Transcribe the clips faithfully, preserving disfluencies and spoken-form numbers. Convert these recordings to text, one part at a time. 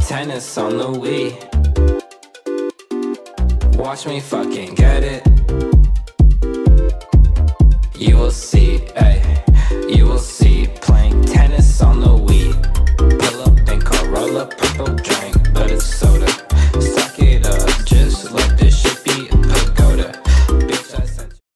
tennis on the Wii. Watch me fucking get it. You will see, ayy, you will see. Playing tennis on the Wii. Pull up and Corolla, purple drink, but it's soda. Suck it up, just let this shit be a pagoda. Bitch, I sent you.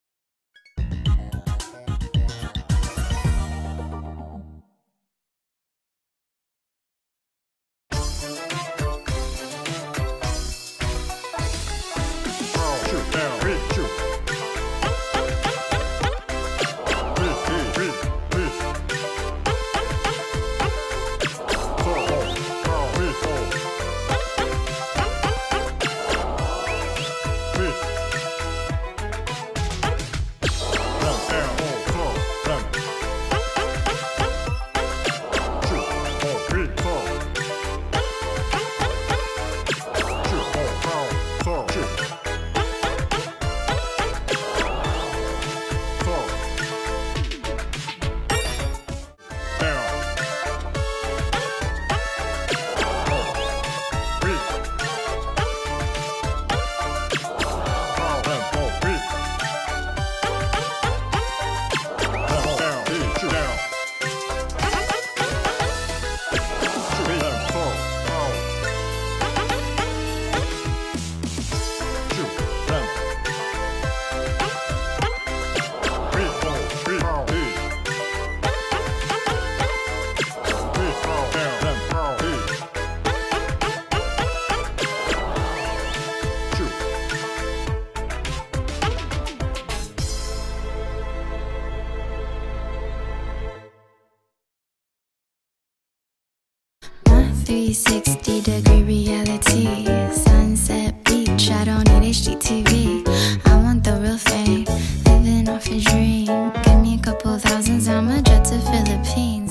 three sixty degree reality, sunset beach, I don't need H D T V. I want the real thing, living off a dream. Give me a couple thousands, I'ma jet to Philippines.